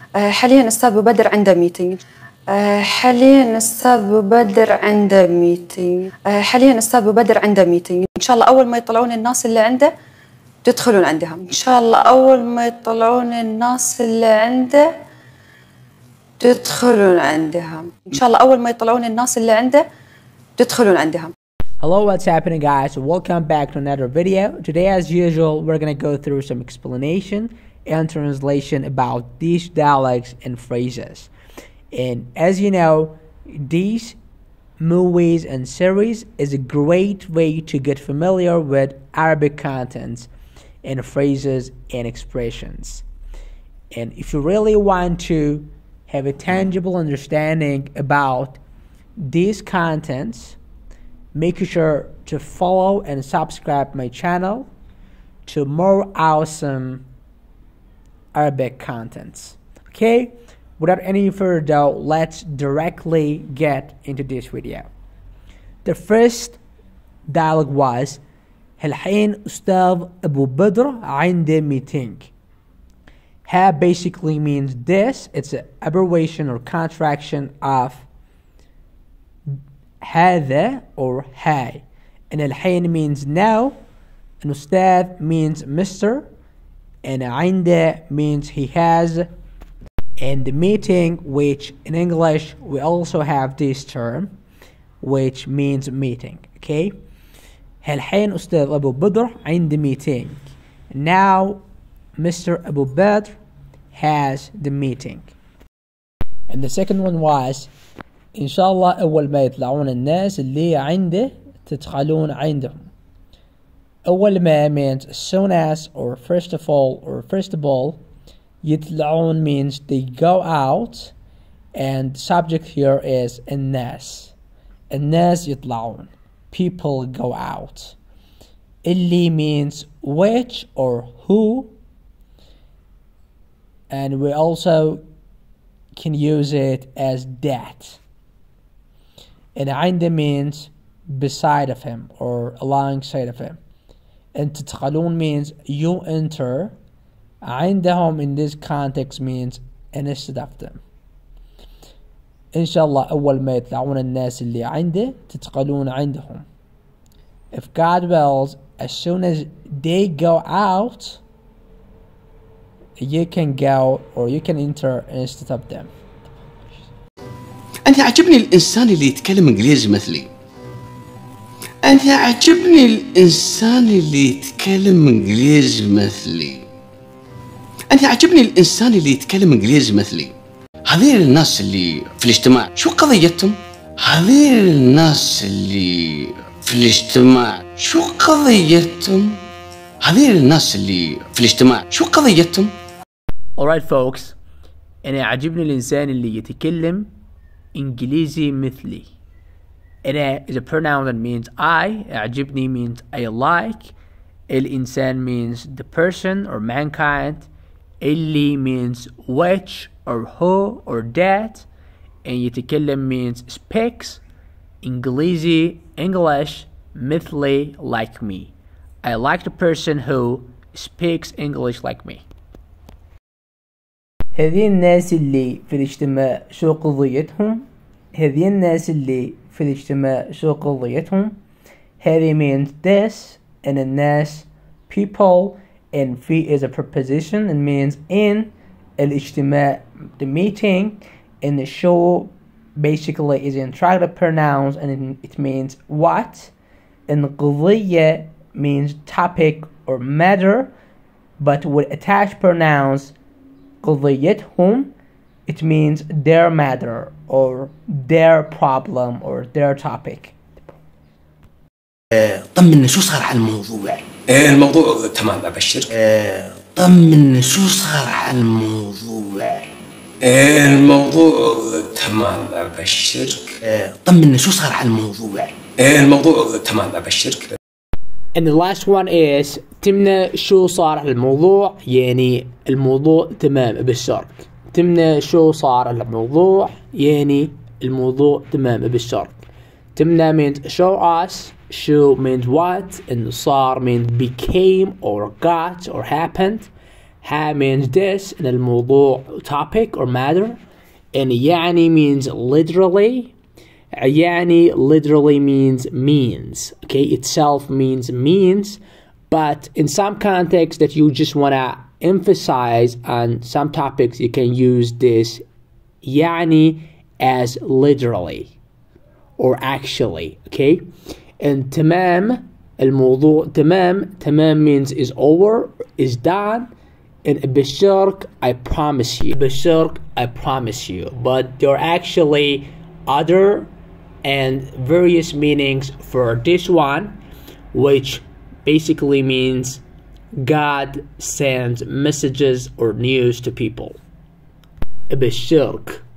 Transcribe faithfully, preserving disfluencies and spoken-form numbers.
حاليا أستاذ أبو بدر عنده ميتينج. حاليا أستاذ أبو بدر عنده ميتينج. حاليا أستاذ أبو بدر عنده ميتينج. إن شاء الله أول ما يطلعون الناس اللي عنده تدخلون عندها. إن شاء الله أول ما يطلعون الناس اللي عنده تدخلون عندها. إن شاء الله أول ما يطلعون الناس اللي عنده تدخلون عندها. Hello, what's happening, guys? Welcome back to another video. Today, as usual, we're gonna go through some explanation and translation about these dialects and phrases. And as you know, these movies and series is a great way to get familiar with Arabic contents and phrases and expressions. And if you really want to have a tangible understanding about these contents, make sure to follow and subscribe my channel to more awesome Arabic contents. Okay, without any further ado, let's directly get into this video. The first dialogue was الحين أستاذ أبو بدر عنده meeting. Ha basically means this. It's an abbreviation or contraction of هذا or هاي. And الحين means now. And أستاذ means Mister. And عنده means he has. And the meeting, which in English we also have this term, which means meeting. Okay. الحين أستاذ أبو بدر عنده meeting. Now Mister Abu Badr has the meeting. And the second one was إن شاء الله أول ما يطلعون الناس اللي عنده تدخلون عندهم. أول ما means as soon as or first of all or first of all. يطلعون means they go out, and subject here is الناس. الناس يطلعون. People go out. اللي means which or who, and we also can use it as that. And عنده means beside of him or alongside of him. And تدخلون means you enter. عندهم in this context means instead of them. إن شاء الله أول ما يطلعون الناس اللي عنده تدخلون عندهم. If God wills, as soon as they go out, you can go or you can enter instead of them. أنا عجبني الإنسان اللي يتكلم إنجليزي مثلي. أنا عجبني الإنسان اللي يتكلم إنجليزي مثلي. أنا عجبني الإنسان اللي يتكلم إنجليزي مثلي. هذيل الناس اللي في الاجتماع شو قضيتهم؟ هذيل الناس اللي في الاجتماع شو قضيتهم؟ هذيل الناس اللي في الاجتماع شو قضيتهم؟ Alright folks, أنا عجبني الإنسان اللي يتكلم إنجليزي مثلي. أنا is a pronoun that means I. عجبني means I like. الإنسان means the person or mankind. اللي means which or who or that. And يتكلم means speaks. إنجليزي English مثلي like me. I like the person who speaks English like me. هذه الناس اللي في الاجتماع شو قضيتهم؟ هذه الناس اللي في الاجتماع شو قضيتهم؟ هذه means this, and الناس people, and في is a preposition and means in. الاجتماع the meeting, and the show basically is interrogative pronouns and it means what. And قضية means topic or matter, but with attached pronouns قضيتهم, it means their matter or their problem or their topic. طمنا شو صار على الموضوع؟ ايه الموضوع تمام ابشرك. آه طمنا شو صار على الموضوع؟ ايه الموضوع تمام ابشرك. آه طمنا شو صار على الموضوع؟ ايه الموضوع تمام ابشرك. And the last one is تمنا شو صار على الموضوع، يعني الموضوع تمام ابشرك. تمنا شو صار على الموضوع يعني الموضوع تمام ابشرك. تمنا means show us. Show means what, and صار means became or got or happened. Ha means this in الموضوع topic or matter, and يعني means literally. يعني literally means means. Okay, itself means means, but in some contexts that you just want to emphasize on some topics, you can use this يعني as literally or actually. Okay, and تمام الموضوع تمام تمام means is over, is done. And بشرك I promise you. بشرك I promise you. But there are actually other and various meanings for this one, which basically means God sends messages or news to people. بشرك